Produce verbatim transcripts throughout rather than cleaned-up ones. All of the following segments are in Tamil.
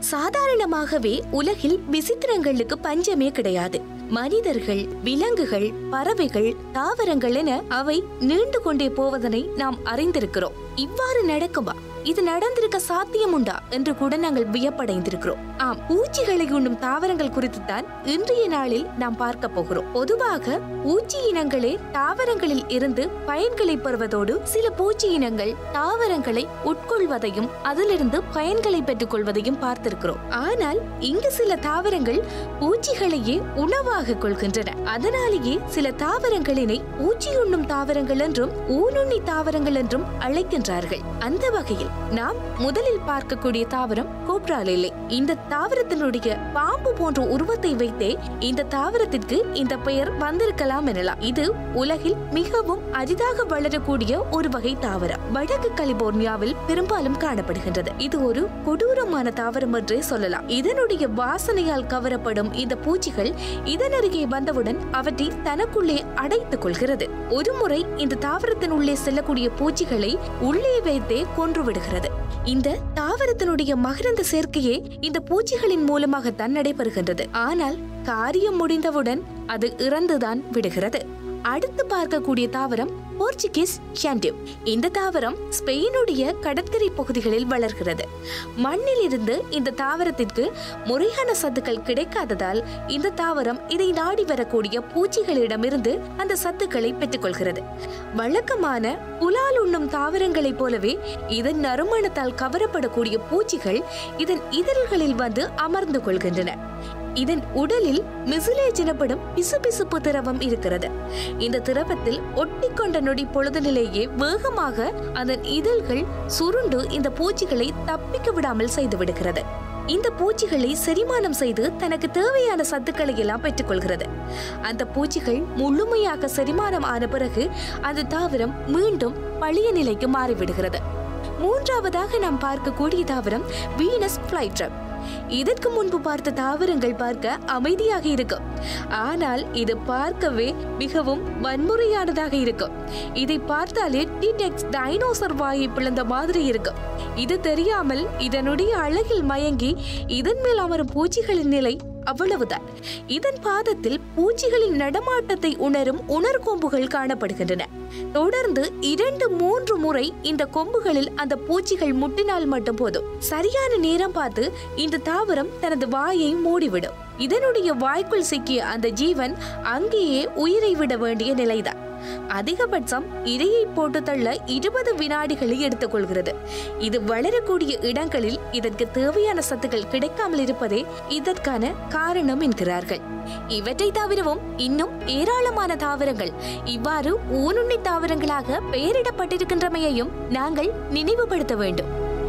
சாதாரணமாகவே உலகில் விசித்திரங்களுக்கு பஞ்சமே கிடையாது. மனிதர்கள், விலங்குகள், பறவைகள், தாவரங்கள் என அவை நீண்டு கொண்டே போவதனை நாம் அறிந்திருக்கிறோம். இவ்வாறு நடக்குமா, இது நடந்திருக்க சாத்தியம் உண்டா என்று கூட நாங்கள் வியப்படைந்திருக்கிறோம். ஆம், பூச்சிகளை உண்ணும் தாவரங்கள் குறித்து தான் இன்றைய நாளில் நாம் பார்க்க போகிறோம். பொதுவாக பூச்சி இனங்களே தாவரங்களில் இருந்து பயன்களை பெறுவதோடு சில பூச்சி இனங்கள் தாவரங்களை உட்கொள்வதையும் அதிலிருந்து பயன்களை பெற்றுக் கொள்வதையும் பார்த்திருக்கிறோம். ஆனால் இங்கு சில தாவரங்கள் பூச்சிகளையே உணவாக கொள்கின்றன. அதனாலேயே சில தாவரங்களினை பூச்சி உண்ணும் தாவரங்கள் என்றும் ஊனுண்ணி தாவரங்கள் என்றும் அழைக்கின்றார்கள். அந்த வகையில் நாம் முதலில் பார்க்கக்கூடிய தாவரம் கோப்ரா லில்லி. இந்த தாவரத்தினுடைய பாம்பு போன்ற உருவத்தை வைத்தே இந்த தாவரத்திற்கு இந்த பெயர் வந்திருக்கலாம் எனலாம். இது உலகில் மிகவும் அரிதாக வளரக்கூடிய ஒரு வகை தாவரம். வடக்கு கலிபோர்னியாவில் பெரும்பாலும் காணப்படுகின்றது. இது ஒரு கொடூரமான தாவரம் என்றே சொல்லலாம். இதனுடைய வாசனையால் கவரப்படும் இந்த பூச்சிகள் இதன் அருகே வந்தவுடன் அவற்றை தனக்குள்ளே அடைத்துக் கொள்கிறது. ஒருமுறை இந்த தாவரத்தின் உள்ளே செல்லக்கூடிய பூச்சிகளை உள்ளே வைத்தே கொன்றுவிடுகிறது. இந்த தாவரத்தினுடைய மகரந்த சேர்க்கையே இந்த பூச்சிகளின் மூலமாகத்தான் நடைபெறுகின்றது. ஆனால் காரியம் முடிந்தவுடன் அது இறந்துதான் விடுகிறது. அடுத்து பார்க்கக்கூடிய தாவரம் போர்ச்சுகீஸ் ஷாண்டிவ். இந்த தாவரம் ஸ்பெயினுடைய கடற்கரை பகுதிகளில் வளர்கிறது. மண்ணில் இருந்து இந்த தாவரத்திற்கு முறையான சத்துக்கள் கிடைக்காததால் இந்த தாவரம் இதை நாடி வரக்கூடிய பூச்சிகளிடமிருந்து அந்த சத்துக்களை பெற்றுக்கொள்கிறது. வழக்கமான புலால் உண்ணும் தாவரங்களைப் போலவே இதன் நறுமணத்தால் கவரப்படக்கூடிய பூச்சிகள் இதன் இதழ்களில் வந்து அமர்ந்து கொள்கின்றன. இதன் உடலில் மிசிலேஜ் எனப்படும் பிசுபிசுப்பு திரவம் இருக்கிறது. இந்த திரவத்தில் ஒட்டிக்கொண்ட நொடி பொழுதிலேயே வேகமாக அதன் இதழ்கள் சுருண்டு இந்த பூச்சிகளை தப்பிக்க விடாமல் செய்து விடுகிறது. இந்த பூச்சிகளை செரிமானம் செய்து தனக்கு தேவையான சத்துக்களை எல்லாம் பெற்றுக் கொள்கிறது. அந்த பூச்சிகள் முழுமையாக செரிமானம் ஆன பிறகு அந்த தாவரம் மீண்டும் பழைய நிலைக்கு மாறிவிடுகிறது. மூன்றாவதாக நாம் பார்க்கக்கூடிய தாவரம் வீனஸ் ஃப்ளைட்ரப். இதற்கு முன்பு பார்த்த தாவரங்கள் பார்க்க அமைதியாக இருக்கும். ஆனால் இது பார்க்கவே மிகவும் வன்முறையானதாக இருக்கும். இதை பார்த்தாலே டீடெக்ஸ் டைனோசர் வாயை பிளந்த மாதிரி இருக்கும். இது தெரியாமல் இதனுடைய அழகில் மயங்கி இதன் மேல் அமரும் பூச்சிகளின் நிலை அவ்வளவுதான். இதன் பாதத்தில் பூச்சிகளின் நடமாட்டத்தை உணரும் உணர்கொம்புகள் காணப்படுகின்றன. தொடர்ந்து இரண்டு மூன்று முறை இந்த கொம்புகளில் அந்த பூச்சிகள் முட்டினால் மட்டும் போதும். சரியான நேரம் பார்த்து இந்த தாவரம் தனது வாயை மூடிவிடும். இதனுடைய வாய்க்குள் சிக்கிய அந்த ஜீவன் அங்கேயே உயிரை விட வேண்டிய நிலைதான். அதிகபட்சம் இரையை போட்டு தள்ள இருபது வினாடிகளை எடுத்துக் கொள்கிறது. இது வளரக்கூடிய இடங்களில் இதற்கு தேவையான சத்துக்கள் கிடைக்காமல் இருப்பதே இதற்கான காரணம் என்கிறார்கள். இவற்றை தவிரவும் இன்னும் ஏராளமான தாவரங்கள் இவ்வாறு ஊனுண்ணி தாவரங்களாக பெயரிடப்பட்டிருக்கின்றமையையும் நாங்கள் நினைவுபடுத்த வேண்டும்.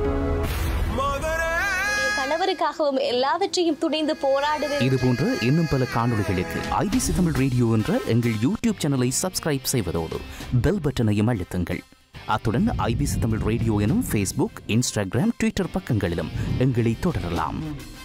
கணவருக்காகவும் எல்லாவற்றையும் துணைந்து போராடுவேன். இது போன்ற இன்னும் பல காணொளிகளுக்கு ஐபிசி தமிழ் ரேடியோ என்ற எங்கள் யூடியூப் சேனலை சப்ஸ்கிரைப் செய்வதோடு பெல் பட்டனையும் அழுத்துங்கள். அத்துடன் ஐபிசி தமிழ் ரேடியோ எனும் ஃபேஸ்புக், இன்ஸ்டாகிராம், ட்விட்டர் பக்கங்களிலும் எங்களை தொடரலாம்.